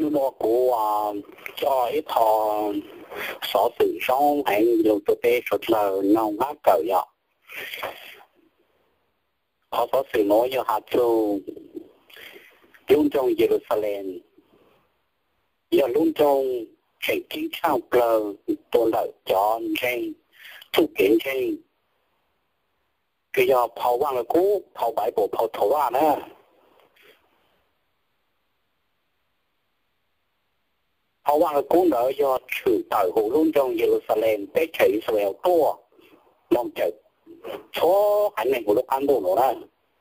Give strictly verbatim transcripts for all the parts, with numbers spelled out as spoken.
mua của cho ít thọ sở sự sống hay dùng tôi tê sốt lờ nông hát cờ dọ họ sở sự nói cho hạt châu luôn trong Jerusalem giờ luôn trong thành kính sao cờ tôi lợi cho trên thu kiện trên cái giờ phao vang là cú phao bảy bộ phao thổ à nè phao vang là cú nữa do trừ tại hồ luôn trong Jerusalem tới chạy sẹo to mong chờ số hành này của lúc ăn đồ nữa đó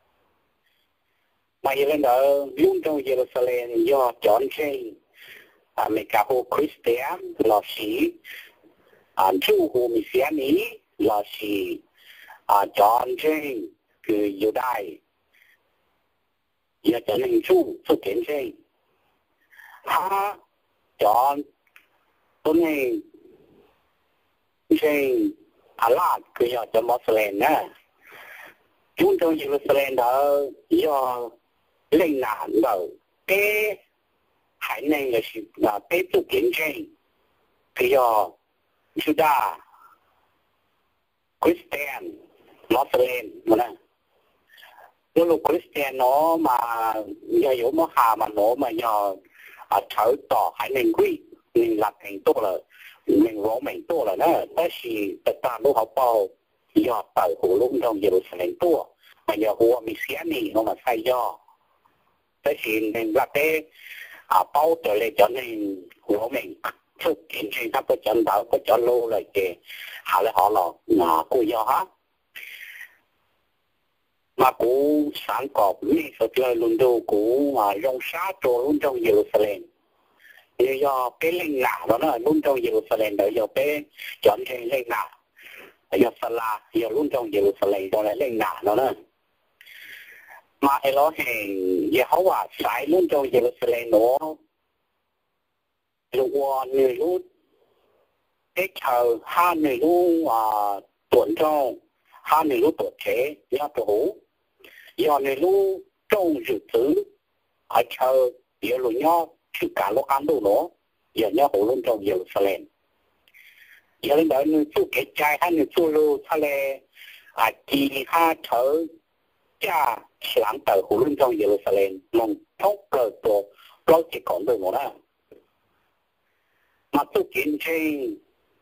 mà giờ lên đó luôn trong Jerusalem do chọn trên à mấy cả hồ Christian là sĩ à chú hồ Messiani là sĩ à chọn trên cứ Juday giờ chọn hình chú sự kiện trên ha chọn tuần này trên à là cứ giờ chọn Muslim nè chúng trong Jerusalem đó do lên nạn đầu cái hải này là sự là cái sự kiện trên cứ giờ Judah Christian Muslim mà nè lúc Christian nó mà giờ yếu mà hà mà nó mà giờ à thở tỏ hải này quý mình làm thành tốt là mình rõ mình tốt là nó đó là tất cả lúc học bao giờ tại hồ lúc trong Jerusalem tốt mà giờ hồ mình xé này nó mà sai do đó là mình là cái à bao trở lại cho nên rõ mình thực hiện trên các cái trận đấu có cho lô lại kì họ lại họ là là cô do hết mà cũng sáng cọp lý sở chơi luôn đâu cũng mà rong sát cho luôn trong Jerusalem như do cái linh lạ đó nó luôn trong Jerusalem để do cái chọn trên linh lạ do Sala giờ luôn trong Jerusalem đó là linh lạ đó nữa mà ai nói hàng Jehovah sai luôn trong Jerusalem nó lúc người lúc cái chờ hai người lúc tuần trong hai người lúc tuổi trẻ do tổ do người lúc trong dự trữ ở chờ giờ lúc nhau chứ cả lúc ăn đồ nó giờ nhau hồ luôn trong Jerusalem giờ lên đó người chú cái trai hay người chú lô thay lệ à chỉ hai thở cha sáng tờ hồ luôn trong Jerusalem mong thông cờ tổ lo chỉ còn được một đó mà tôi kiến trên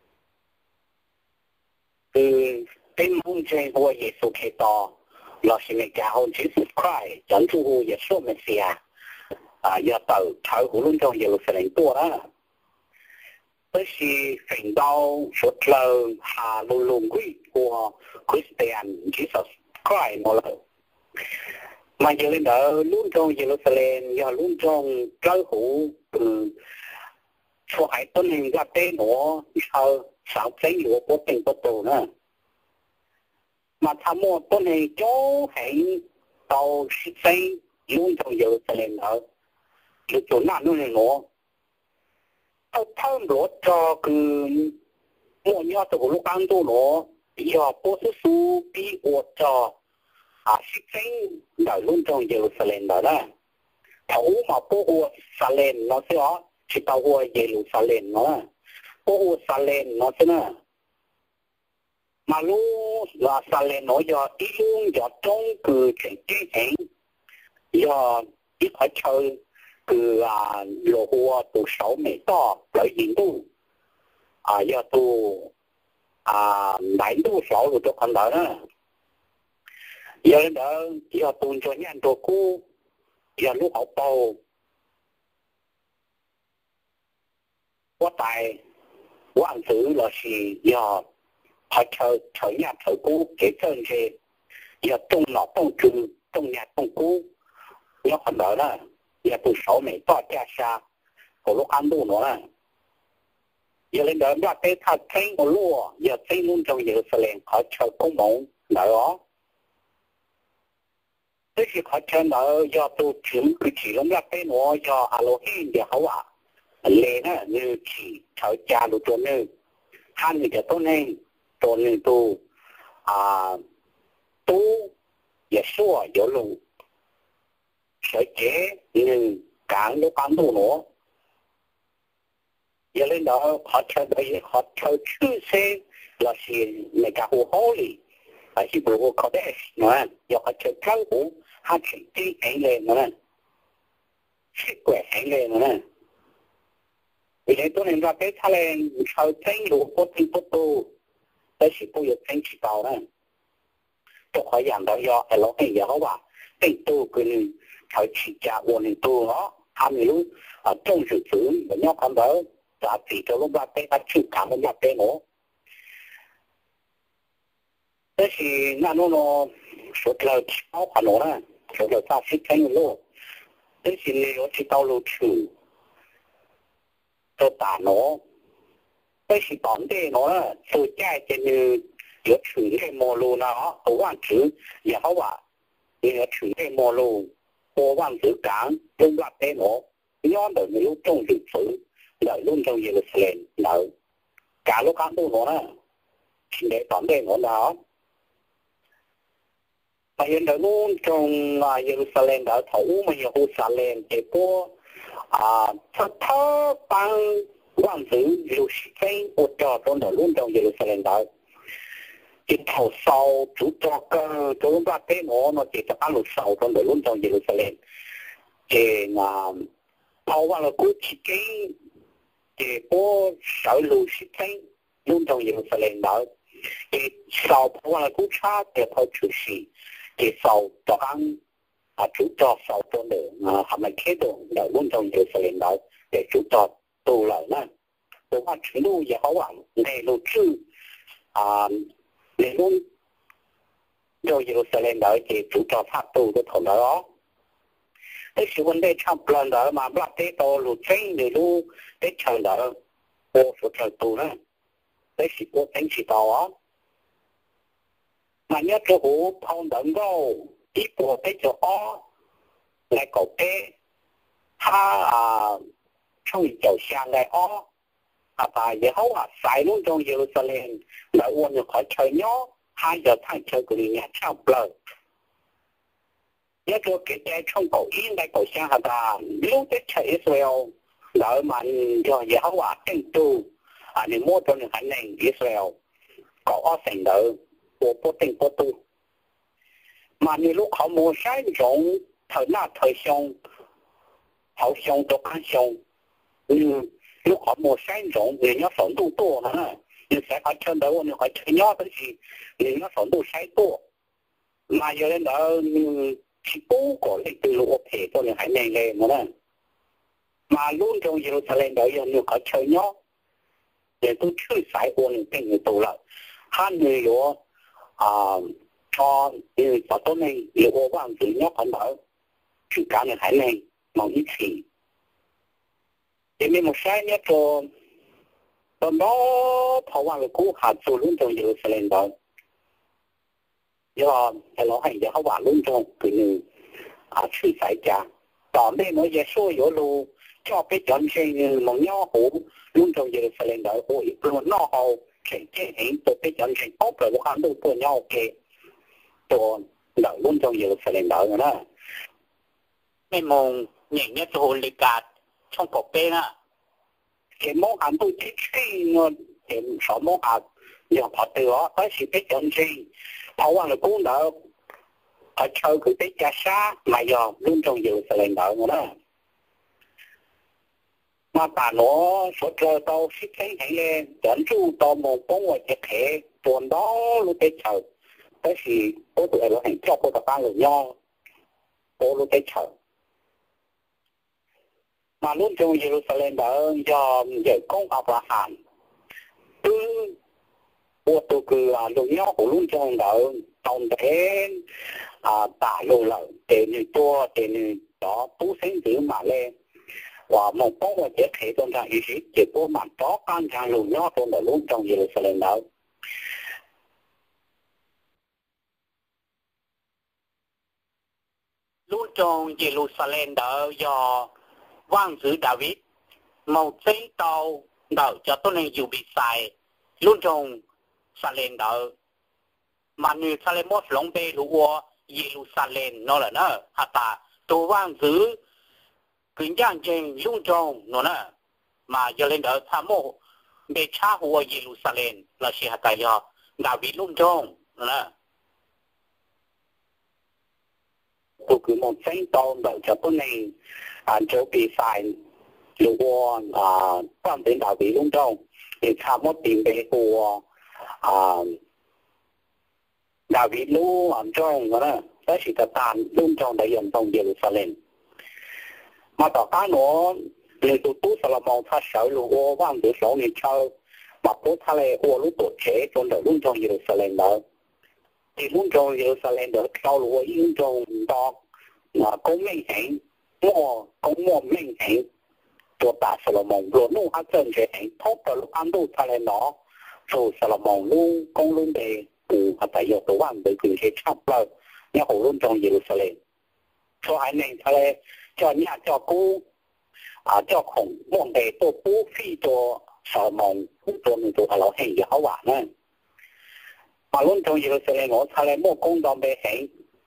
từ tên mong trên của Giêsu Kitô là sự nghiệp cả hồn Jesus Christ dẫn thu hút Giêsu Messia à giờ từ thời của luôn trong Jerusalem tua đó tới khi thành đau suốt lời hà luôn luôn quý của Christian Jesus Christ một lần mà giờ lên đó luôn trong Jerusalem giờ luôn trong trời hữu số hải tuần hình ra tế nó sau sáu giấy lúa của tình của tổ nữa mà tham mô tuần hình chỗ hành tàu xích giấy luôn trong Jerusalem đó cái chỗ nào nữa này nó tôi thơm lúa cho cứ mua nhau từ lúc ăn tôi nó giờ bố sư sư bị ột cho à xích giấy đó luôn trong Jerusalem đó đó thấu mà bố ột Salem nó sẽ có chỉ tao qua Jerusalem nó bố Salem nó thế nào mà lúc là Salem nó do ít luôn do trong cứ chuyện kế hành do ít phải chơi cứ à lô hoa từ sáu mấy to lợi diện tu à do tu à đại tu sáu rồi cho con đó đó giờ đó do tu cho nhân đồ cũ giờ lúc học bao quá tài quá ăn thử là gì do phải chờ chờ nhà chờ cũ cái chân gì giờ trong nó trong trường trong nhà trong cũ nó còn đó đó giờ từ sáu mấy to cha xa của lúc ăn đồ nữa giờ lên đó ra cái thật thấy một lúa giờ thấy luôn trong Jerusalem họ chờ công bố đó thế thì họ chờ đó do tôi chứng cứ chỉ lắm ra cái nó do Elohim để họ ạ lệ nó như chỉ chờ cha được cho nên hai người cho tôi nên tôi nên tôi à tôi giờ xua giờ luôn sở chế nhưng càng lúc ăn đồ nữa giờ lên đó họ chơi bây họ chơi chữ xe là gì người ta hồ hố đi và chỉ bộ hồ có đấy nữa giờ họ chơi cao hồ họ chỉ đi anh lên nữa sức khỏe anh lên nữa vì thế tôi nên ra cái thằng lên chơi thanh lúa có thanh tốt tu đấy chỉ bây giờ thanh chỉ tàu đó tôi hỏi rằng đó do cái lỗ cái gì đó mà thanh tu cái này chơi chỉ trả ổn tu đó tham yếu ở trong sự xử và nhau con đó đã chỉ cho lúc ba cái bắt chịu cảm ơn cái nữa thế thì nó nó số là sáu khoản nữa đó số là ta sẽ thấy luôn thế thì nếu chỉ tao lưu trữ tôi tả nó thế thì tóm đây nó tôi chạy trên như有取内模路呢，我忘记也好吧，也取内模路，我忘记讲，用那边我，要的没有种植词，来弄成一个词来，来，假如讲到我呢，现在当地我呢，mà hiện tại luôn trong là Jerusalem đã thấu mà Jerusalem thì có à thật thơ bằng quan tử lưu sĩ ở trò trong đó luôn trong Jerusalem đó chỉ thầu sau chủ cho cơ cho lúc đó thế nó nó chỉ cho ăn lụt sau trong đó luôn trong Jerusalem thì là thầu vào là cứ chỉ cái thì có sở lưu sĩ luôn trong Jerusalem đó thì sau vào là cứ cha thì thầu chủ sĩ thì sau cho ăn à chủ cho sau trong đó à hàm này kế đồ là luôn trong Jerusalem đó để chủ cho tu lại nè tôi phát triển luôn giờ họ bảo này luôn chứ à để luôn cho Jerusalem đó thì chủ cho phát tu cái thằng đó cái sự vấn đề trong lần đó mà bắt thế to luôn tranh để luôn cái trường đó ô số trường tu đó cái sự cố tính sự to mà nhớ cho hú phong đấng đâu ít của cái chỗ ó lại có cái ha à trong chỗ sang lại ó à bà giờ hấu à sai luôn trong Jerusalem là uống được khỏi chơi nhó hai giờ thay chơi của nhà trong bờ nhớ cho cái cái trong cổ yên lại cổ sang hà bà lúc cái chơi Israel đợi mà cho giờ hấu à tên tu à nên mua cho những hành này Israel có ó thành đợi của bộ tình bộ tu mà như lúc họ mua sai giống thời nào thời xong họ xong cho ăn xong như lúc họ mua sai giống người nhớ sống tu tu hả nhưng sẽ phải chơi đâu nhưng phải chơi nhớ cái gì người nhớ sống tu sai tu mà giờ đến đó chỉ cố có lịch từ lụa thể cho những hải này lên nữa mà luôn trong Jerusalem đó giờ nhiều phải chơi nhớ để tôi chơi sai ôn tình người tu lại hai người lúa à cho như cho tôi này liệu ô vang tự nhóc hắn bảo chứ cả người hải này mong ít gì thì mình một sai nhất cho tầm đó thầu vào là cú hạt số luôn trong Jerusalem đó do cái nó hành cho họ vào luôn trong cái người à suy phải trả tóm đây nó sẽ số yếu luôn cho cái chọn trên mong nhau hổ luôn trong Jerusalem đó hổ luôn nó hầu cái cái hình từ cái chọn trên ốc rồi họ đâu của nhau cáiตัวเราลุ่นจงอยู่เสร็จแล้วนะไม่มองอย่างนี้จะโหลิกาช่องปกเป้นะเห็นมองหันตัวที่ที่เงินเห็นสองมองหันอย่างพอตัวก็สิเป็นจริงเพราะว่าเรากู้เราở chơi cứ tới cha xa mà giờ luôn trong dự sẽ lên đợi nữa đó mà bà nó số trời tao xích thấy hay lên dẫn chú tao một con ngoài thiệt hệ tuần đó lúc tới chờ cái gì có tụi nó hành cho cô ta ba người nho cô lúc tới chờ mà luôn trong Jerusalem đó do giờ công học là hàn cứ cô tụi cứ là lúc nho của luôn trong đó tổng thể à tả lộ lợi để như tua để như đó tú sinh tử mà lên và một con ngoài thiệt hệ trong trang ý chí chỉ có mặt đó can trang lúc nho trong đó luôn trong Jerusalem đó luôn trong Jerusalem đó do vương tử David một giấy tàu đó cho tôi nên dù bị sai luôn trong Jerusalem đó mà như Jerusalem một lòng bê lúa Jerusalem nó là nó hả ta tôi vương tử kinh giang trên luôn trong nó nè mà giờ lên đó tham mô về cha hùa Jerusalem là sẽ hạt tài do David luôn trong là tôi cứ một sáng tông đợi cho tôi này à chỗ bị phải lúa à quan đến David luôn trong để tham mô tìm về của à David luôn ở trong đó đó là tàn luôn trong đại dân trong Jerusalem mà tỏ cái nó người tụi tú sao là mong ta sợ lúa vang từ số này chơi mà bố ta lại ô lúc tuổi trẻ trong đời luôn trong Jerusalem đó thì luôn trong Jerusalem đó sau lúa luôn trong đó mà có minh hẹn mua có mua minh hẹnตัวตาสลามองรวมนู่นฮัตเซินเฉยทบต่อลูกอันดูทะเลหนอสู่สลามองลูกกงลุงเดปูฮัตยตัวว่างโดยคือเชื่อชับเลยเนี่ยของรุ่นจงเยรูซาเล็มช่วงหนึ่งทะเลจอเนี่ยจอกูอ่าจอของม่วงเดตัวปูฟีตัวสลามองตัวหนึ่งตัวเราเห็นอยู่เขาหวานนั่นมารุ่นจงเยรูซาเล็มทะเลม่วงกงดอมเบเห็น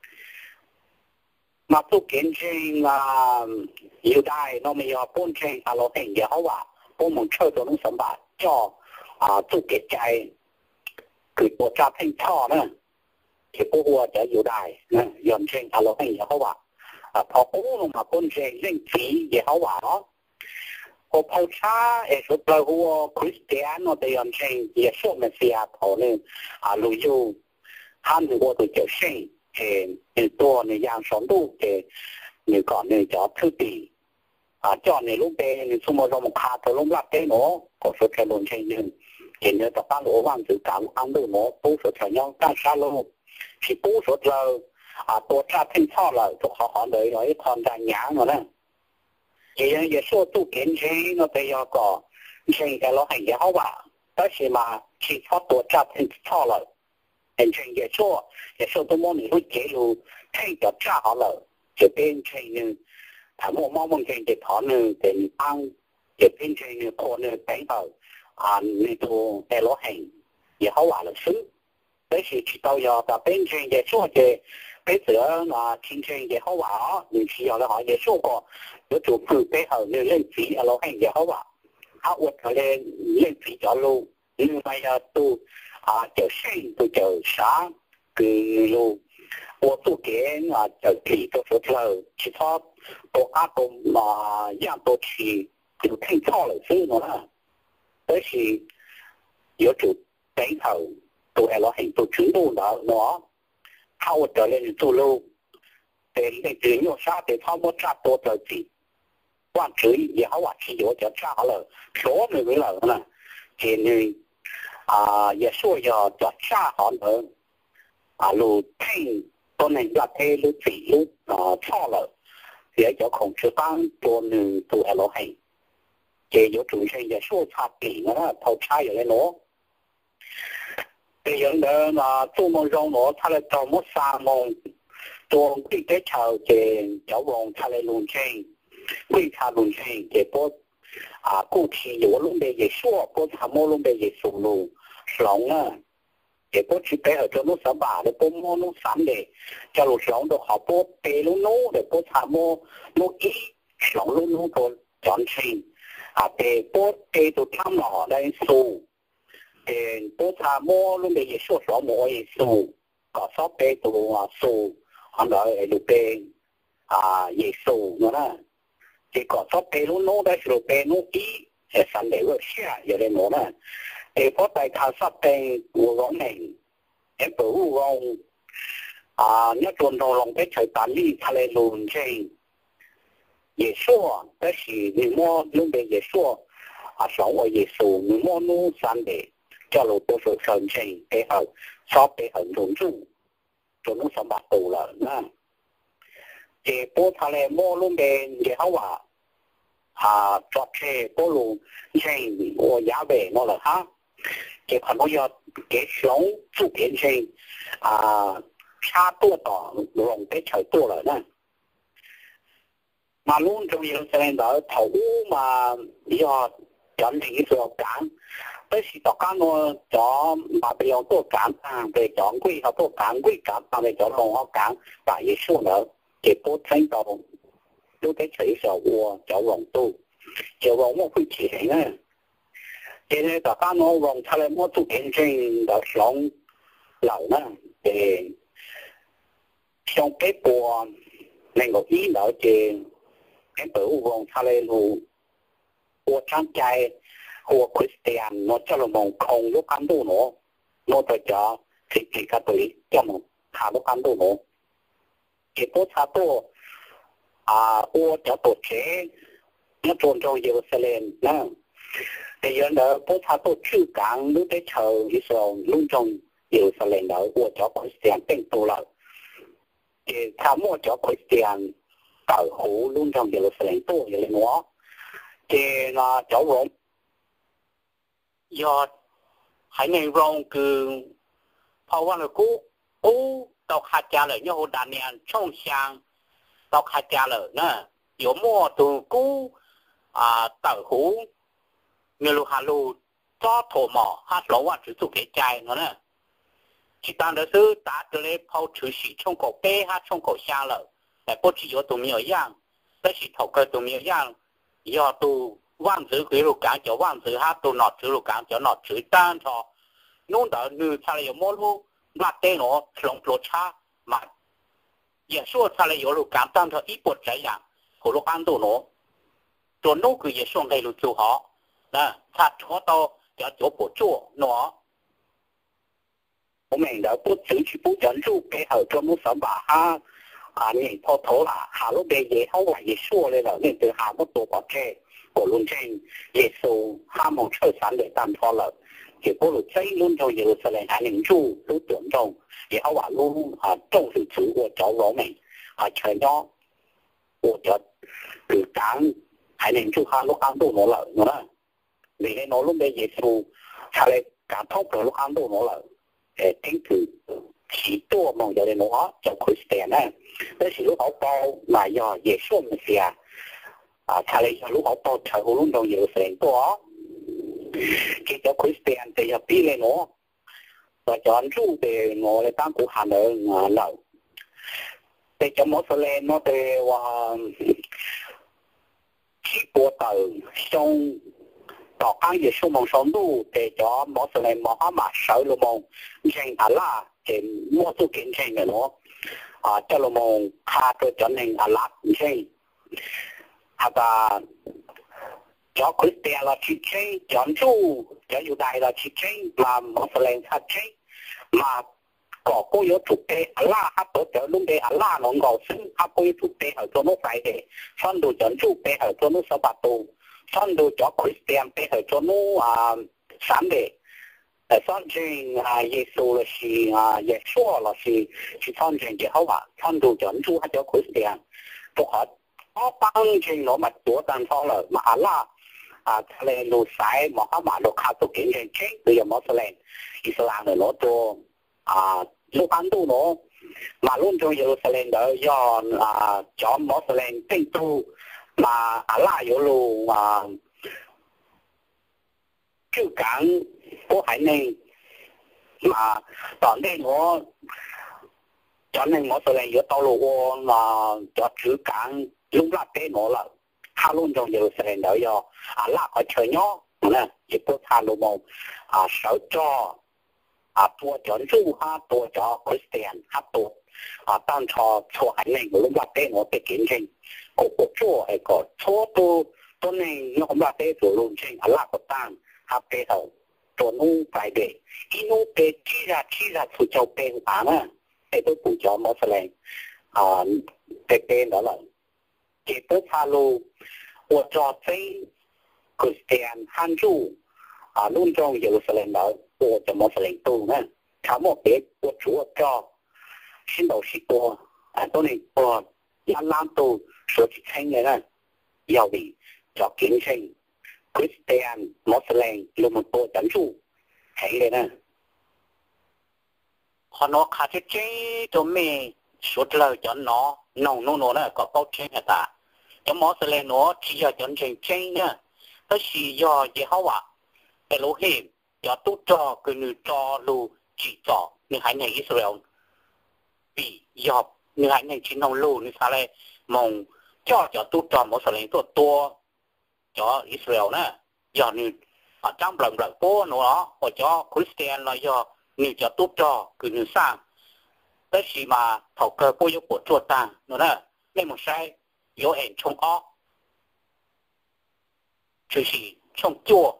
มาตุกินจริงอ่าอยู่ได้เราไม่ยอมป้นเชงเราเห็นเยอะว่าป้นมันเชื่อตัวน้องสมบัติจ่ออ่าตุกิจใจคือตัวจับให้ท่อนะที่พวกวัวจะอยู่ได้นะยอมเชงเราเห็นเยอะว่าพอป้นลงมาป้นเชงเล่นสีเยอะว่าพอพอช้าเอสุดเลยหัวคริสเตียนเราได้ยอมเชงเยซูเมสสิอาพอเนี่ยอ่าลุยอยู่ท่านหัวตัวเจ้าเชงเออตัวในยางสองลูกเออก่อนเนี่ยจะทุตีอ่าจอดในลูกเบนสมมติเรามาขาดตัวลงรับเต้หนูก็สุดแค่ลงเช่นนึงเห็นเนี่ยต่อป้าหลวงว่างถือการอันดูหนูปูสุดแค่ย่องก้าวชาโลที่ปูสุดเราอ่าตัวชาทิ้งท่อเราถูกเขาหอนเลยเราทอนการหยางหนูนะยังยังสู้ตู้เก่งเช่นเราไปยอก่อเช่นแต่เราให้ยาวว่าแต่สิมาที่ทอดตัวชาทิ้งท่อเราเห็นเช่นยังสู้ยังสู้ตัวมันรู้เจรูให้กับชาเขาเราจะเป็นเช่นนึงถ้ามองมองมันเช่นจะถอนนึงเป็นอังจะเป็นเช่นนึงคนนึงไปเอาอ่าในตัวแต่เราให้ยาวว่าเราซื้อแต่是知道要到เป็นเช่นยังสู้จะbây giờ là chính trình để họ bảo những khi họ hỏi để số có有主妇背后那认知啊，老很也好吧，他我可能认知着路，另外要都啊就生都就啥个路，我都给啊就给都说出来，其他都阿都嘛样都去就听错了，所以呢，但是有主背后都係老很都全部了喏。เขาจะเล่นตัวลูกแต่ในถึงโยชาแต่เขาไม่จับตัวเจ้าจีว่าถืออย่าเขาว่าที่โยจะจ้าเลยโซ่ไม่รู้เลยนะเจนี่อ่าอย่าช่วยอย่าจะจ้าเขาเลยอ่าลูกเพ่งตัวหนึ่งจะเทลูกจีลูกอ่าช่อเลยเดี๋ยวจะคงจะตั้งตัวหนึ่งตัวอะไรให้เจโยถึงใช่อย่าช่วยชาปีนะเขาใช้อยู่เลยเนาะcái vấn đề mà tu mong rong nó thay lại trong một sa mong tuồng cái cái chào về giáo vòng thay lại luôn trên quy thà luôn trên để bớt à cụ thể nhiều luôn để dễ xua bớt tham mô luôn để dễ sụn luôn sống á để bớt chỉ bé ở trong nó sáu bà để bớt mô nó sắm để cho lụt sống được họ bớt bé luôn nó để bớt tham mô nó ít sống luôn nó bớt chọn trên à để bớt bé tụt tham nọ đây sụ bố cha mua luôn bây giờ số số mua gì số có số bé tụ à số anh nói lúc bé à gì số nữa chỉ có số bé luôn nóได้số bé nó ít sẽ sản để vượt xa giờ đây nữa nè để có tài thao số bé của gõ này em bố gõ à nhất tuần đầu lòng bé trời tán đi thay lên luôn trên gì số đó là người mua luôn bây giờ số à số ở gì số người mua nó sản để cho lục bộ sự sơn trình để ở shop để ở rung rung cho nó sống bạc tù là nè thì bố thà lệ mua luôn bên để họ bảo à cho thuê bố luôn trình của giá về nó là ha thì còn bây giờ cái sống chủ kiến trình à xa tua tỏ lòng cái trời tua là nè mà luôn trong nhiều xe đó thấu mà do chọn thì cái cảnแต่สิต่อการว่าจอมาไปเอาตัวการทางไปจองกุ้ยเขาตัวการกุ้ยการทางไปจอลงเขาการไปยิ่งสู้แล้วเก็บปุ๊บทั้งตัวดูได้เฉยเฉยวัวจอลงตู้就往我会起来呢。现在大家我往出来我做见证就上樓呢，誒上北部能夠醫療嘅喺北往出來路，我參加我 Christian 我做了夢空碌緊到我，我就咗自己個隊做夢下碌緊到我，結果差多啊我就到車，我做咗要十年啦。第二呢，不差多出港都得籌一雙隆重有十年了，我叫佢成定到了，誒，他我叫佢成到好隆重有十年多有零我，誒，那叫我要喺內容佢，เพราะว่าเรากูโอ้ตอกขาดจาเลยเนี่ยโหดานเนี่ยช่องช่างตอกขาดจาเลยนะ有麼ตัวกู啊到好มีลูกฮาลูจ้อโถหมอฮัดหลงว่าถือสุขใจเนาะเนี่ยที่ตอนเราซื้อตาตัวเล็กพอถือสีช่องเขาเป้ฮัดช่องเขาช่างเลยแต่พอที่อยู่ตัวมีอย่างแต่สีเขาเกิดตัวมีอย่างยอตัวว่างถือคือลูกกลางจะว่างถือฮัดตัวหนอดถือลูกกลางจะหนอดถือด้านทอนู่นเดี๋ยวนู่นทะเลอยู่มอลูมาเต้หนอหลงโปรชามาอย่าชั่วทะเลอยู่ลูกกลางด้านทออีปวดใจอย่างหัวลูกกลางตัวหนอตัวนู้คืออย่าช่วงให้ลูกจูหอ那他拖到要做不做喏，我们的不争取不专注，背后做么什么哈啊？你破头啦，下路边也好话也说了了，你对下不多把车，我论证也说哈蒙车山的单错了，结果路这轮就有时来还能住都尊重，也好话路啊重视自我找我们啊，全要我叫对讲还能住哈路安都我了，我呢。vì cái nó lúc bây giờ su sau này cả thông từ lúc ăn đồ nó là tính từ chỉตัวmong giờ nó cho Christian á, đó là lúc họ bao mà do Giêsu mình xia à sau này lúc họ bao thời lúc đầu giờ sẽ có khi cho Christian thì nhập đi lên nó và chọn ru để nó lại tăng của hà nội lẩu để cho mỗi lần nó để và chỉ bộ tờ xongต่อการยืดชั่วโมงสองดูแต่จอมอสเลมอฮามาเสาลมงเชิงอาลาเห็นมอสุกินเชิงเนาะอ่าเจ้าลมงคาตัวจนหนึ่งอาลักเชิงอาตาจอคริสเตียนเราชิดเชิงจอนจูจะอยู่ใดเราชิดเชิงมามอสเลมชัดเชิงมาก่อกูยถูกเตะอาลาฮับตัวเจอลุงเตะอาลาหนองก่อซึ่งฮับกูยถูกเตะเอาตัวนู้นไปเดะซ่อนดูจอนจูเตะเอาตัวนู้นสะบัดตูซ่อนดูจอคริสเตียนไปเหรอจนู้อ่าสามเดแต่ซ่อนจริงอ่าเยซูละสิอ่าเยซูละสิที่ซ่อนจริงเจ้าว่าซ่อนดูจนจูให้จอคริสเตียนตัวเขาอ๋อปังจริงเนาะมาตัวตันทองเลยมาล่าอ่าทะเลลูสายมหามาลูกค้าตัวเก่งจริงจริงหรือยังมุสลิมอิสลามเนาะตัวอ่าลูกอันดูเนาะมาลุ่มจงเยรูซาเล็มเดี๋ยวยอนอ่าจอมมุสลิมเป็นตัวmà à la有路啊，就講我係呢，嘛當年我當年我就嚟要到路我嘛，就只講用拉俾我啦，他攏仲有成日要啊拉個長腰，呢亦都他路冇啊手咗啊多咗做下多咗 Christian 下多啊當初錯係呢我攏拉俾我嘅見證。個個做係個初都都呢，我話俾做路程阿拉個單，下背後做弄快嘅，一弄嘅黐下黐下出就變版啦，誒都補咗冇出嚟啊，變變咗啦。結果差路我做真佢訂hand住啊，弄中有出嚟咗，我就冇出嚟到呢，他冇俾我做咗先到時多啊，都你我一攬到。所以稱嘅咧，由嚟作檢稱 Christian 穆斯林路門多等住起嘅咧，可能卡住正做咩說嚟咗nó nó nó nó咧個包稱係ta，咁穆斯林我只有準正正咧，但是要也好話，誒老希要都做佢哋做路只做，你喺呢以色列比要你喺呢前頭路你睇咧夢。cho cho tu cho một số lượngตัวตัว cho Israel nè giờ như ở trong lần lần phố nó ở cho Christian là do như cho tốt cho cứ như sang tới khi mà thầu cơ của yêu của chuột ta nó nè nên một sai yếu hẹn trong ó chỉ chỉ trong chùa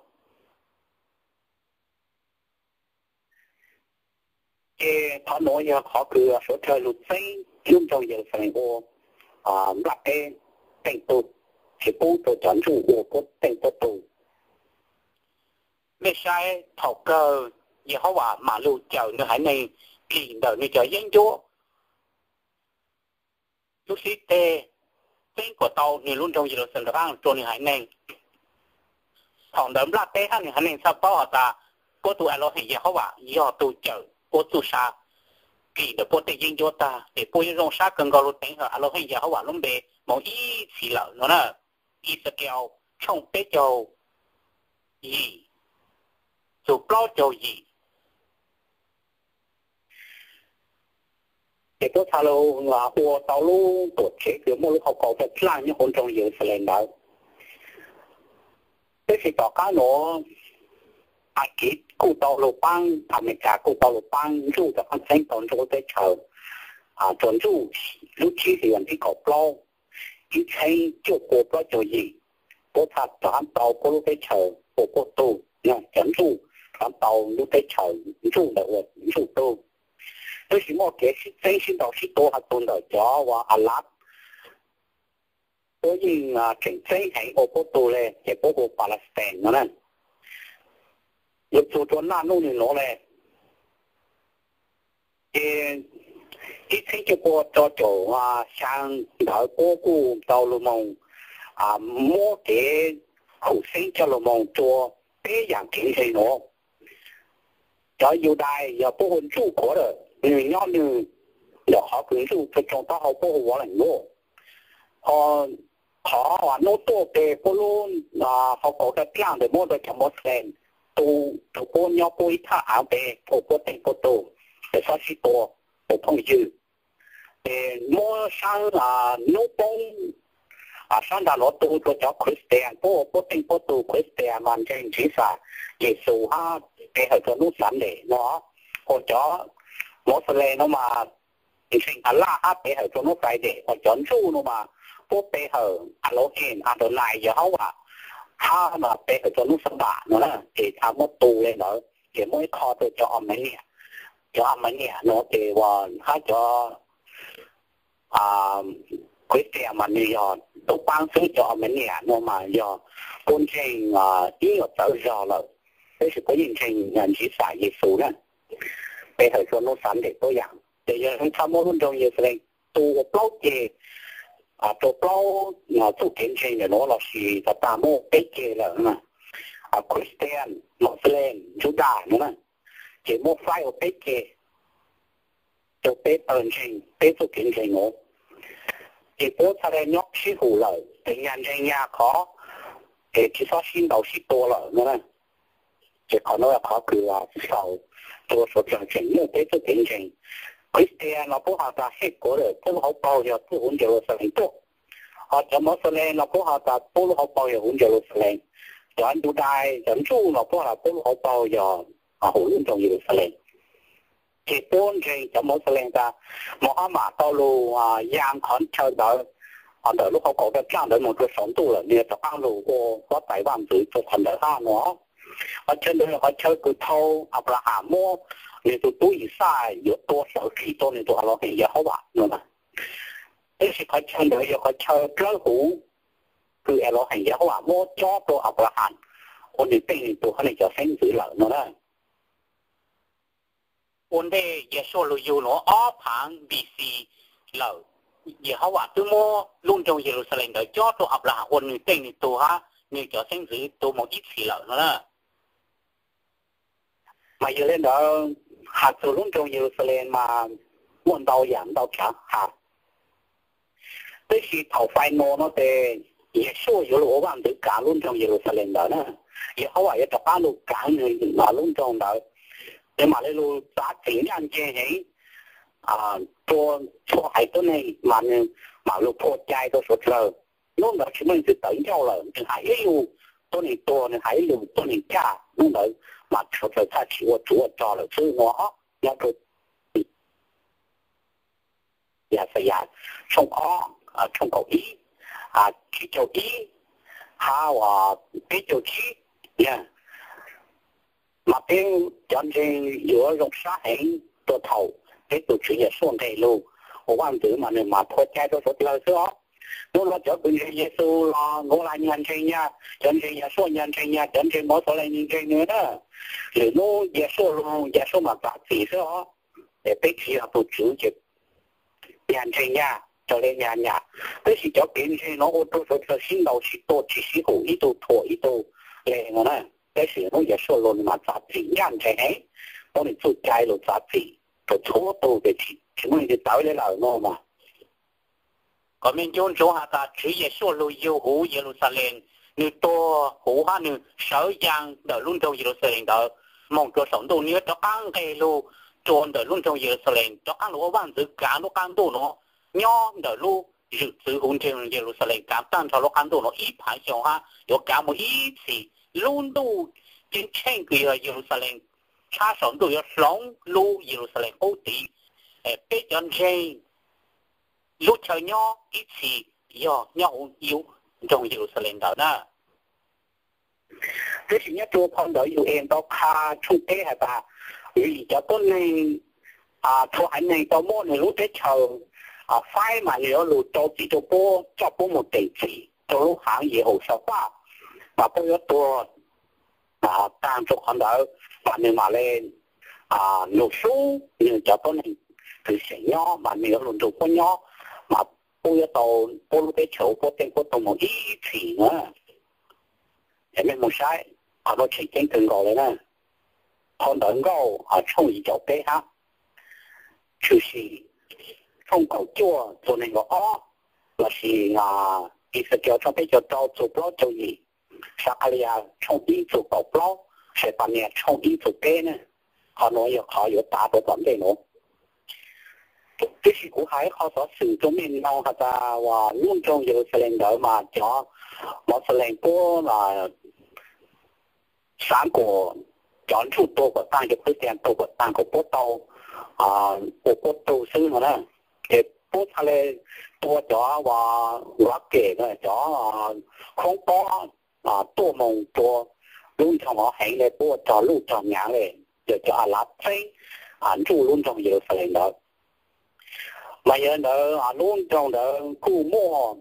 cái thọ nói giờ họ cứ số thời lụt sinh chung trong giờ phải vô à đặt cái thành tụ chỉ bố tôi chọn chủ của có thành tụ tụ mấy sai thầu cơ giờ họ bảo mà lưu chờ như hải này thì đợi như chờ dân chúa lúc sĩ tê tên của tàu thì luôn trong giờ sân vang cho như hải này thằng đấm là tê hắn hải này sao bao ta có tụi anh lo thì giờ họ bảo giờ tôi chờ có tụi sa kỳ được có thể dân chúa ta để bôi rong sa cần gọi lúc tiếng họ lo thì giờ họ bảo lúc bé một ít xì lợn nó nè Israel trong tế châu gì dù bao châu gì để có thà lâu là của tàu lu tổ chức kiểu một lúc họ có phải làm những hôn trong nhiều lần đó thế thì tàu cá nó ai kỹ cụ tàu lu băng thằng mình cả cụ tàu lu băng dù cho con sinh tồn trong cái chờ à chuẩn dù lúc chi thì anh đi có bao ít hay chỗ của bao chỗ gì có thà tàu tàu có lúc cái chờ của có tù nha chuẩn dù tàu lúc cái chờ dù là dù tù tôi chỉ một cái sinh sinh đầu sinh tổ hạt tồn ở cho và ăn lát tôi nhìn chỉnh sinh hay ở bộ tù này cái bộ của Palestine nó này lúc chủ chuẩn là nô thì nó này cái cái sinh cho bộ cho chỗ sang đợi bộ của tàu lô mông à mua cái khẩu sinh cho lô mông cho cái dạng chính thì nó cho yêu đài giờ bộ hồn chủ của rồi người nhau như là họ cũng dù cho chúng ta họ có hóa lạnh nữa họ họ họ nói tốt về cô luôn là họ có cái plan để mua được cho một sen tu tu cô nhau cô ít thả về cô cô tiền cô tu để sao chỉ to để thông dư để mua sang là nấu bông à sang là nó tu cho Christian cô cô tiền cô tu Christian mà trên chỉ là Giêsu ha để họ cho nút sẵn để nó cô cho một lần nó mà sinh ăn lá áp để họ cho nó phải để họ chọn chú nó mà bố bé họ ăn lỗ hên ăn đồ này giờ họ à ha mà bé họ cho nó sắm bả nó là thì tham một tù lên đó thì mỗi kho tôi cho ông mấy nè cho ông mấy nè nó thì và ha cho à quyết định mà như giờ tôi ban số cho ông mấy nè nó mà giờ con trình à ý ở tới giờ rồi thế thì có những trình nhận chỉ xài gì số nè bây giờ cho nó sẵn để tôi dạng để giờ chúng ta muốn trong nhiều lần tu bao gì à tu bao là tu kiến trình để nó là gì ta ta mua cái gì là mà à Christian Muslim Juda nữa chỉ mua phải ở cái gì cho cái ơn trình cái tu kiến trình nó chỉ có ta đây nhóc sĩ hủ lợi để nhận trình nhà khó để chỉ có xin đầu sĩ to lợi nữa chỉ có nói là khó cứ là sau tôi số chương trình như thế tôi tiến trình Christian là bố họ ta hết của rồi tôi họ bao giờ tôi cũng đều là thành tốt họ cho mất lên là bố họ ta bố họ bao giờ cũng đều là lên cho anh đủ đai dẫn chú là bố họ bố họ bao giờ họ cũng trong nhiều lên chỉ bốn trình cho mất lên ta một họ mà tao lu giang khẩn chờ đợi họ đợi lúc họ có cái plan đợi một cái sống tu là như tập ăn lu của có tài văn tự cho thành đợi ha nó họ chơi được họ chơi cứ thâu Abraham mua nên tụi tôi sai有多少khi tôi nên tụi họ hiện giờ họ bảo nữa mà thế thì họ chơi được họ chơi rất hữu cứ họ hiện giờ họ bảo mua cho tôi Abraham ôn định tên tụi họ này cho sinh giữ lợi nữa đó ôn đây giờ số lưu yêu nó ở phẳng bê xê lợi giờ họ bảo tôi mua luôn trong Jerusalem để cho tôi Abraham ôn định tên tụi họ nên cho sinh giữ tôi một ít xì lợi nữa đó mà giờ lên đó hạt số luôn trong Jerusalem mà muốn đau giảm đau chả hạt tới khi thầu phai nô nó thì giờ số giờ lỗ bằng tự cả luôn trong Jerusalem đó nè giờ họ bảo giờ tập ba luôn cả người mà luôn trong đó để mà lấy luôn giá trị anh chơi ấy à cho cho hai cái này mà mà lúc thôi chạy tôi sốt rồi nó là chúng mình từ tới nhau là từ hải lưu tôi này tôi này hải lưu tôi này cha nó là mà cho cho ta chỉ có chúa cho là sư nó nhà tôi nhà xây nhà trong ó trong cầu ý à chỉ cho ý ha và cái cho chi nha mà bên chân trên giữa dòng xã hình tôi thầu cái tổ chức nhà xuân này luôn của quan tử mà nên mà thôi trái tôi phải lời đó nó là cho bên Giêsu là ngô là nhân trên nha chân trên nhà xuân nhân trên nha chân trên mỗi số là nhân trên nữa đó rồi nó Giêsu luôn Giêsu mà cả gì đó để biết gì là tổ chức chứ nhân trên nha cho lên nhà nhà thế thì cho bên trên nó ô tô phải xin đầu chỉ tổ chỉ sĩ hữu ít tổ thổi ít tổ lên rồi nè cái sự nó Giêsu luôn mà cả gì nhân trên ấy tôi nên chụp trái luôn cả gì tôi chúa tôi để chỉ chúng mình đi tới để làm nó mà còn mình chọn chỗ hạ ta chỉ Giêsu luôn yêu hữu Jerusalem như tôi hữu ha như sở giang đỡ luôn trong Jerusalem đỡ mong cho sống tôi nhớ cho ăn cái luôn chọn đỡ luôn trong Jerusalem cho ăn lúa vàng từ cả nó ăn tôi nó nhỏ đỡ luôn dự sự hôn trên Jerusalem cảm tan cho nó ăn tôi nó ít phải cho ha có cả một ít gì luôn tu trên trên cái Jerusalem cha sống tôi sống lu Jerusalem ô tí bây giờ trên lúc chơi nhỏ ít gì do nhau yêu trong Jerusalem đó nè cái thứ nhất tôi phong đợi yêu em đó kha chung tế hay bà vì cho tôi này à thôi anh này tôi mua này lúc tết chờ à phải mà nếu lúc tôi chỉ tôi bố cho bố một tỷ chỉ tôi lúc hàng gì hồ sơ qua mà bây giờ tôi à đang cho con đỡ và nếu mà lên à nộp số như cho tôi này từ sẽ nhỏ mà nếu luôn được có nhỏ mà bây giờ tôi bố lúc tết chờ bố tên của tôi một ít gì nữa em mình một sai họ nó chỉ chính từng gọi là con đỡ gạo ở trong ý chỗ kế ha chứ gì không có chua cho nên có ó là gì à ý sẽ cho trong cái chỗ trâu chụp lót cho gì Sakalia trong ý chụp cọc lót sẽ bàn nhẹ trong ý chụp kế nè họ nói họ có ta có vấn đề nữa cái gì cũng hay họ sẽ sử dụng mình nào hả ta và luôn trong Jerusalem đỡ mà cho một Jerusalem của là sáng của chọn chủ tổ của tăng cho Christian tổ của tăng của bố tàu à của bố tàu sư mà nè để bố thà lệ tổ cho và lắc kể nữa cho không có à tổ mong tổ luôn trong họ hẹn để bố cho luôn trong nhà này để cho lát thấy à chủ luôn trong giờ phải đó mà giờ đó à luôn trong đó cụ mua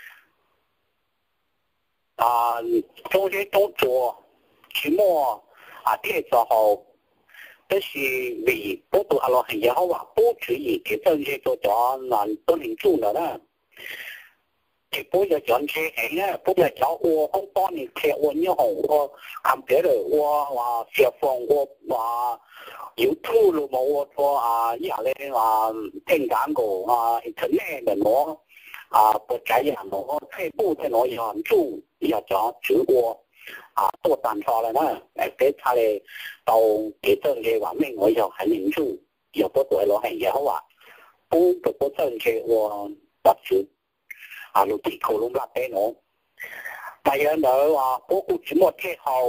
à trong cái tổ chùa chỉ mua à thế cho họ这是为不都阿拉很也好啊，不可以给政治做叫难不能做了呢。这不要讲这些呢，不要叫我很多年开我你好我看别人我话消防我话有土路嘛我说啊，以后嘞话听讲过啊，城内的我啊不这样我退步在我养猪要讲主我。啊，多单错了呢，哎，给他的到给政治方面，我要很清楚，要不对了很也好啊，不不不政治我不是啊，路地口龙拉带喏，第二呢话，不顾什么太好，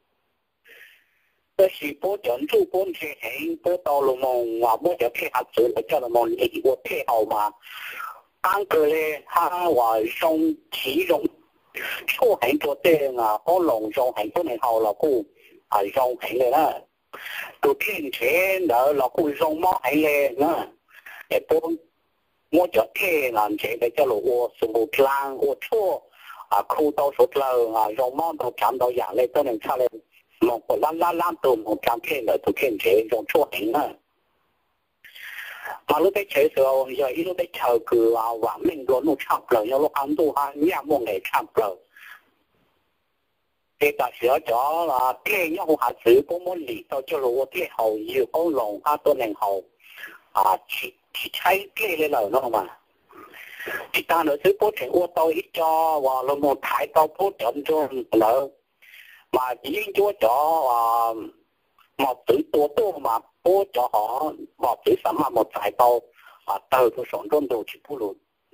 这是不人做本车行，不到路梦话不就配合做，叫路梦你我太好嘛，当个嘞，他话送其中。初行做正啊，可隆重行都你後落姑係送行嘅啦，到天錢就落姑送麼行嘅啦，一般我就天難錢嘅一路我數目lang我錯啊，扣到數量啊，用麼到減到廿咧都能出嚟，莫個啦啦啦到冇減天嚟到天錢用初行啦。mà lúc đấy chơi rồi giờ ít lúc đấy chờ cứ vào và mình luôn nó chậm rồi nhưng lúc ăn tu ha nhà mua nghề chậm rồi thì ta sửa cho là cái nhau hạt sử có muốn lý tao cho lúa cái hậu nhiều có lòng ha tôi nên hậu à chỉ chỉ thấy cái lên lời nó mà thì ta nói thứ có thể ô tô ít cho và là một thái tao có chậm cho nữa mà chỉ chúa cho một tự tổ tổ mà bố cho họ một tự sắm mà một giải tàu à từ cái sống trong đồ chỉ bù lụt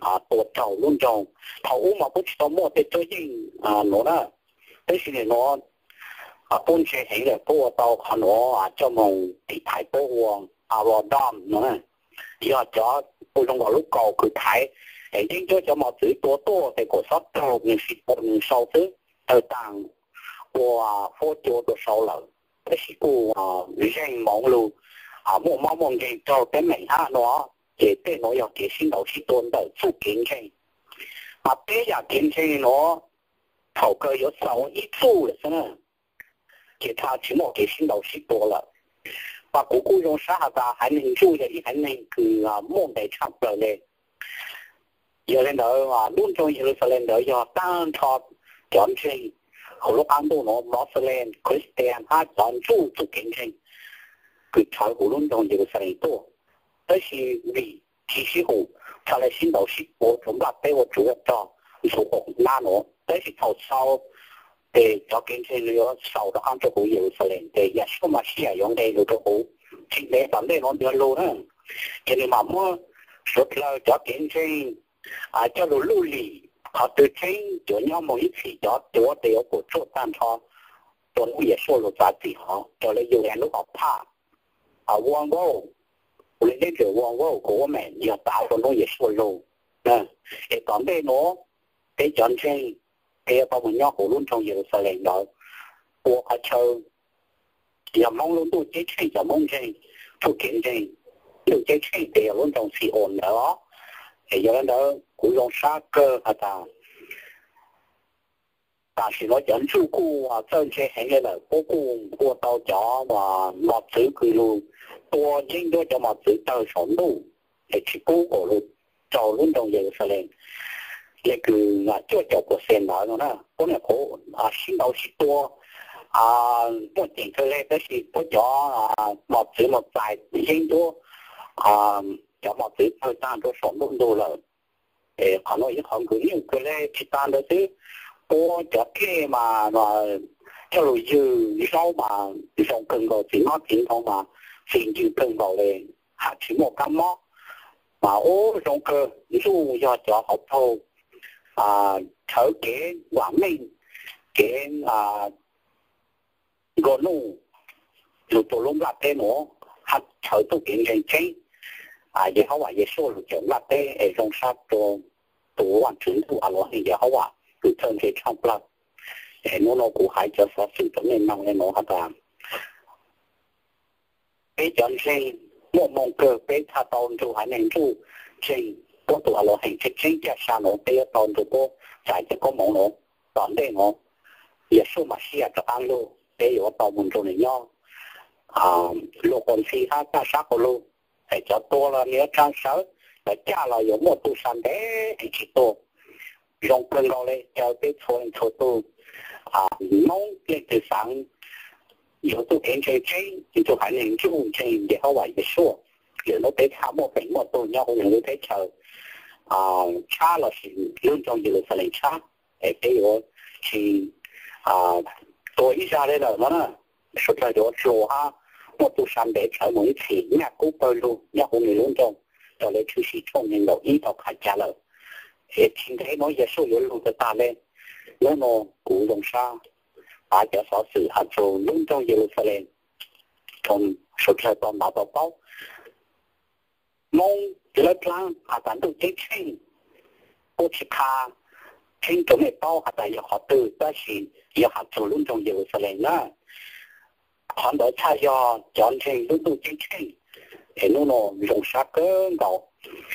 à tổ trâu luôn trong thầu mà bút tao mua để cho những à nó đó thế thì nó à bốn chế hình là bố tao khăn nó à cho mong thì thái bố hoàng à vào đam nữa giờ cho bố trong lúc cầu cứ thái để chính cho cho mọi thứ多多để có sót trâu mình xịt một mình sau thứ ở tàng của phố chỗ đồ sau lợn thế thì của riêng mong luôn à mua mong mong cái cho cái mình ha nó để để nó có cái sinh đầu sinh tồn的促进性mà bây giờ kinh济nó头个有少一做了是呢给他起码给新老师多了把姑姑用啥子还能做的一还能个啊梦得差不多嘞有人头啊论中有的人头要单超讲起好多安都我莫斯林 Christian 他专注做经济佢財務論中有人多但是你其實好他來新老師我總把俾我做一咗做紅拉我但是頭sau để cho kinh tế nó sau đó ăn cho hữu hiệu sẽ lên để nhà số mà sử dụng đây được hữu chính để vấn đề nó được luôn á cho nên mà mua số là cho kinh tế à cho nó lưu lì họ tự chính cho nhau một ít thì cho cho đều của chỗ tan cho tuần cũng số là giá trị họ cho lấy dùng lúc họ pa à vuông vô lấy đến chỗ vuông vô của mình giờ tạo cho nó dễ số luôn nè để còn đây nó để chọn trên để bao nhiêu hồ luôn trong nhiều sự lên đó của họ chơi giờ mong luôn tôi chế chế giờ mong chế tôi kiện chế tôi chế chế để luôn trong sự ổn đó thì giờ đó cũng用杀cơ à ta但是我忍住過啊，真係喺嘅啦，不過過到咗話落水佢路多應該就落水到上路，係去高個路就亂動嘢嘅咧。一個啊，就就個線來咗啦，本來好啊，先到時多啊，不定佢咧，但是不咗啊，落水落大應咗啊，就落水到單到上路度啦。誒，可能一行佢因為佢咧去單到啲。我就嘅嘛，話一路要收嘛，上更個電話電筒嘛，成住更個咧，下次冇咁麼？mà ô trong cơ dù do cho học thô à thở kế quảng ninh kế à gồm nụ dù tổ lông lạc tế nó hạt thở tu kiện hình chế à vậy họ bảo vậy số lục trưởng lạc tế ở trong sát tổ tổ hoàn chứng thu à lo hình vậy họ bảo từ thân thế trong lạc để nó nó cũng hay cho phát sinh trong nền năng nên nó hạt làm cái chân sinh một mong cơ cái thà tôn chủ hay nên chủ trình có tụ là hình thức chính cho sao nó cái tôn chủ có giải cho có mong nó toàn đây nó giờ số mà xia cho ăn luôn để có tàu mình cho này nhau à lô còn phi ha ta sát của lô để cho to là nếu trang sở để cha là có một tu san để thì chỉ to dùng cơn gọi lên cho cái thôi thôi tu à mong cái từ sáng有都偏车车，就还能做车也好为的说，有那被他莫被莫多，要有那被车啊，差了是两种有是来差，诶，比如是啊多一下来了嘛呢，说出来就说哈，我都三百车门前，那股背路，要有那两种，就来出是聪明路，一到开家了，诶，今天我也说有路的大嘞，我呢古龙沙。à cho sở sự hạt số luôn trong Jerusalem trong số theo toàn bảo bảo bảo mong lợi plan hạt tán được chính trị ô chỉ kha chính trong này bao hạt tại họ từ ta chỉ giờ hạt số luôn trong Jerusalem đó họ đã thay cho chọn trình luôn trong chính trị thì nó nó dùng sát cơ đầu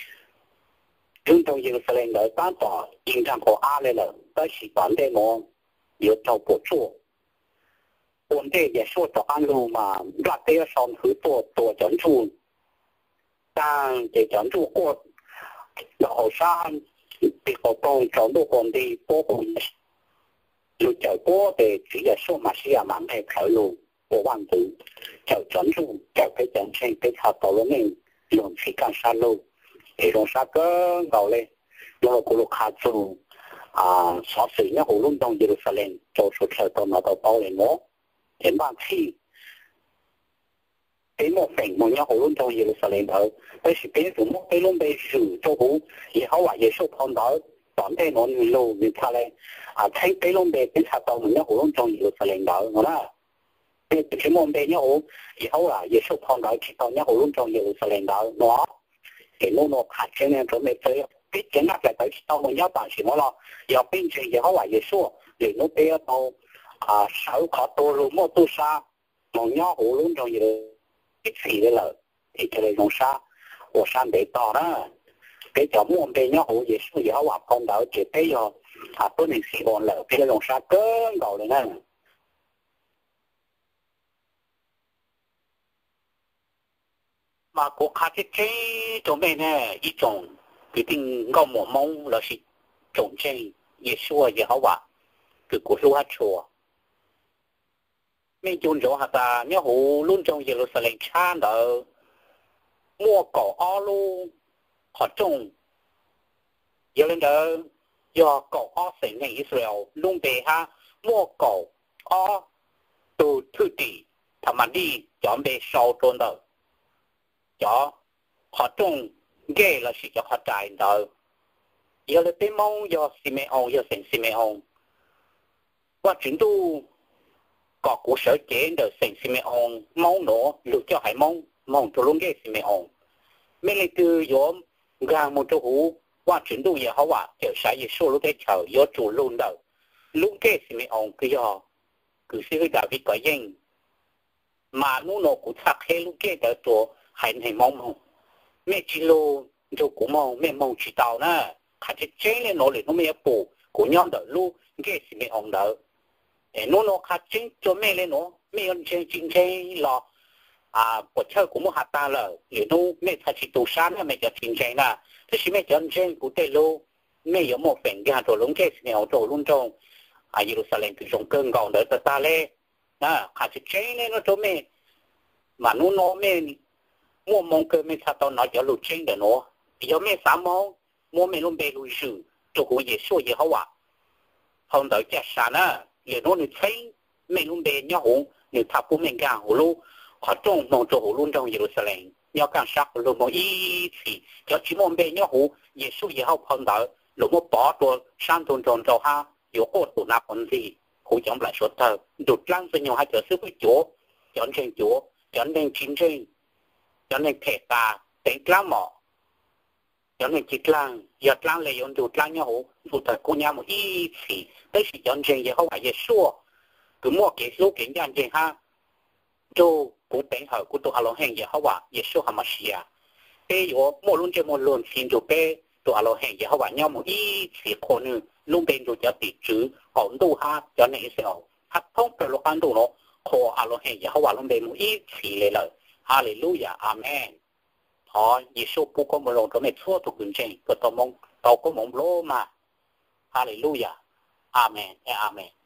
luôn trong Jerusalem đã bán tỏ in trang của A lên là ta chỉ bán đây nó有照顾做。我们也说着安路嘛，那得要上去多多专注，但这专注过，然后山比较多专注工地保护，就叫过的只要说嘛是要慢慢开路，我忘记叫专注叫给整成给他到了那用去干山路，这种山更高嘞，然后咕噜卡住啊，啥事呢？胡乱动就是练，做出来到那到包里我。前半期俾莫成莫有好多種耶路撒冷頭，但是俾什麼俾攏俾樹做好，以後話耶穌碰到當地我哋路你睇咧，啊睇俾攏俾俾查到莫有好多種耶路撒冷頭，我啦，俾全部俾有好，以後啊耶穌碰到其他有好多種耶路撒冷頭，我給我我拍出嚟準備做，俾整下嚟睇到莫有但是我咯，又變成以後話耶穌嚟我俾一到啊手卡多路莫都沙，莫有好多種耶路。cái gì đấy là thì cái này không sao, ở sang để to đó, cái chỗ muốn bên nhau hỗ trợ số giờ họ con đỡ chỉ cái giờ à tôi nên xí ổn lợi cái này không sao cơn đầu này nè, mà có khác cái chỗ bên này ít trồng cái tình có một mong là gì trồng trên giờ số giờ họ bảo cái cuộc sống chùa mình chọn chỗ hạt nhớ hồ luôn trong Jerusalem chan đó mua cỏ ao luôn họ trồng giờ lên đó giờ cỏ ao sinhใน Israel luôn về ha mua cỏ ao từ thứ tỷ thằng mà đi chọn về sau trôn đó cho họ trồng ghê là sự cho họ trái đó giờ là tên mong giờ Simeon giờ sinh Simeon qua chuyển tu có cuộc sở chế được sinh Simeon mong nó lựa cho hải mong mong cho luôn cái Simeon mấy lời từ nhóm gang một chỗ hú qua chuyển tu giờ họ bảo chờ sai giờ số lúc cái chờ giờ chủ luôn đâu lúc cái Simeon cứ giờ cứ sẽ cái David có danh mà nó nó cũng chắc hết lúc cái đó cho hành hành mong mong mấy chỉ lô cho cũng mong mấy mong chỉ tao nè khai chế chế lên nó để nó mấy bộ của nhau đó lúc cái Simeon đó nó nó khá chính cho mẹ lên nó mẹ ăn chơi chính chơi là à bộ chơi của một hạt ta là để nó mẹ thật sự tù sáng là mẹ cho chính chơi nè thế thì mẹ cho ăn chơi của tây lô mẹ có một phần cái hạt đồ lúng cái nghèo đồ luôn trong à Jerusalem thì trong cơn gòn đỡ ta ta lên nè khá chỉ chơi lên nó cho mẹ mà nó nó mẹ mua mong cơ mẹ sao tao nói cho lụt chơi để nó giờ mẹ sáng mong mua mẹ luôn bê lùi sự cho của Giêsu gì hậu à không đợi chết sáng á để nó được thấy mình luôn để nhau hùng để tháp của mình càng hồ lô họ trong mong cho hồ luôn trong Jerusalem nhau càng sắc luôn một ý thì cho chỉ mong bên nhau hùng Giêsu gì học hơn đỡ lúc một bỏตัวsang tuần tròn trâu ha yếu cô tụ nạp còn gì hùng chống lại số thờ đột lăng với nhau hai trở sức với chúa chọn trên chúa chọn lên chính trên chọn lên thể ta đánh lăng mỏ chọn lên chích lăng giật lăng lấy yon đột lăng nhau hùng phụ thật cô nhau một ý thì đấy là chọn trên gì không phải gì xua cứ mua cái số kiện dạng gì ha cho cũng đánh hỏi của tụi alo hàng gì không phải gì xua hàm xì à bây giờ mua luôn cho mua luôn xin cho bé tụi alo hàng gì không phải nhau một ít thì con nữa luôn bên cho cho tỷ chữ họ đủ ha cho nên sẽ hát thông từ lúc ăn đủ nó họ alo hàng gì không phải luôn bên một ít thì lấy lời Hallelujah Amen họ gì xua cũng có một lần cho mẹ xua tụi quyền trên cái tao mong tao có mong lô mà Hallelujah Amen, Amen.